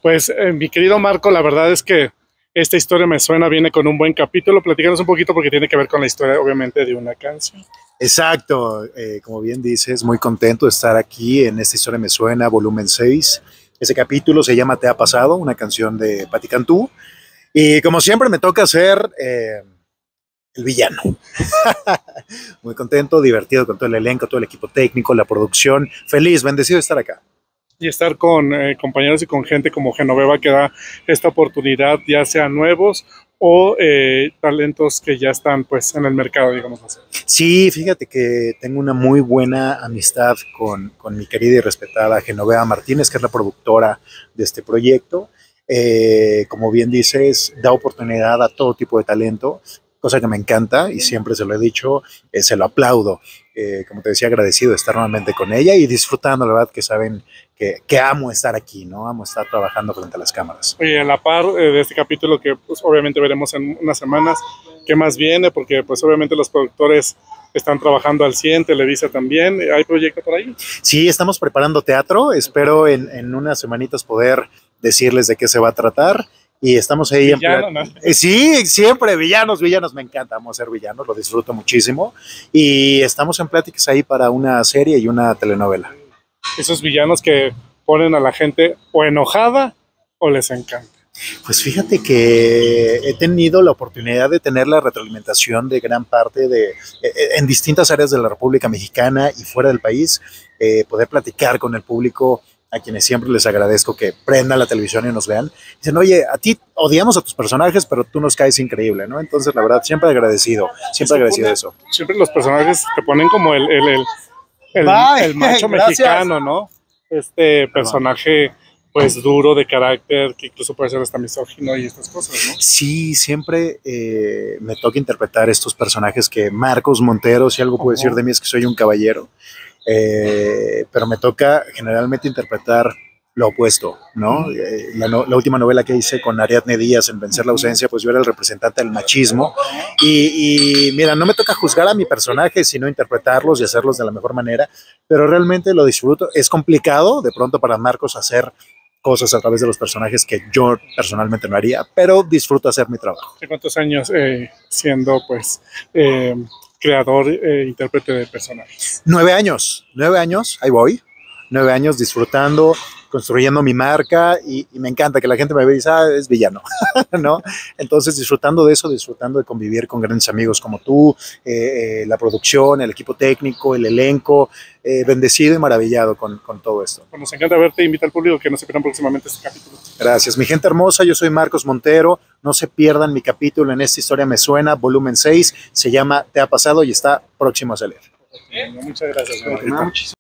Pues mi querido Marco, la verdad es que esta historia me suena, viene con un buen capítulo. Platícanos un poquito porque tiene que ver con la historia, obviamente, de una canción. Exacto, como bien dices, muy contento de estar aquí en esta historia me suena, volumen 6. Ese capítulo se llama Te ha pasado, una canción de Pati Cantú. Y como siempre me toca ser el villano. Muy contento, divertido con todo el elenco, todo el equipo técnico, la producción. Feliz, bendecido de estar acá. Y estar con compañeros y con gente como Genoveva que da esta oportunidad, ya sean nuevos o talentos que ya están pues en el mercado, digamos así. Sí, fíjate que tengo una muy buena amistad con mi querida y respetada Genoveva Martínez, que es la productora de este proyecto. Como bien dices, da oportunidad a todo tipo de talento, cosa que me encanta y siempre se lo he dicho, se lo aplaudo. Como te decía, agradecido de estar nuevamente con ella y disfrutando, la verdad que saben que amo estar aquí, ¿no? Amo estar trabajando frente a las cámaras. Oye, a la par de este capítulo que pues obviamente veremos en unas semanas, ¿qué más viene? Porque pues obviamente los productores están trabajando al 100, Televisa también, ¿hay proyecto por ahí? Sí, estamos preparando teatro, espero en unas semanitas poder decirles de qué se va a tratar. Y estamos ahí Villano, ¿no? Sí, siempre villanos, me encanta, vamos a ser villanos, lo disfruto muchísimo. Y estamos en pláticas ahí para una serie y una telenovela. Esos villanos que ponen a la gente o enojada o les encanta. Pues fíjate que he tenido la oportunidad de tener la retroalimentación de gran parte en distintas áreas de la República Mexicana y fuera del país, poder platicar con el público, a quienes siempre les agradezco que prendan la televisión y nos vean. Dicen, oye, a ti odiamos a tus personajes, pero tú nos caes increíble, ¿no? Entonces, la verdad, siempre agradecido de eso. Siempre los personajes te ponen como el macho mexicano, ¿no? Este personaje pues duro de carácter, que incluso puede ser hasta misógino y estas cosas, ¿no? Sí, siempre me toca interpretar estos personajes que Marcos Montero, si algo puedo decir de mí es que soy un caballero, pero me toca generalmente interpretar lo opuesto, ¿no? La última novela que hice con Ariadne Díaz en Vencer la ausencia, pues yo era el representante del machismo y mira, no me toca juzgar a mi personaje, sino interpretarlos y hacerlos de la mejor manera, pero realmente lo disfruto. Es complicado de pronto para Marcos hacer cosas a través de los personajes que yo personalmente no haría, pero disfruto hacer mi trabajo. ¿Cuántos años siendo pues creador, intérprete de personajes? 9 años, ahí voy. 9 años disfrutando, construyendo mi marca y me encanta que la gente me ve y dice, es villano, ¿no? Entonces disfrutando de eso, disfrutando de convivir con grandes amigos como tú, la producción, el equipo técnico, el elenco, bendecido y maravillado con todo esto. Pues nos encanta verte, invita al público que no se pierdan próximamente este capítulo. Gracias, mi gente hermosa, yo soy Marcos Montero, no se pierdan mi capítulo en Esta Historia Me Suena, volumen 6, se llama Te ha pasado y está próximo a salir. Muchas gracias.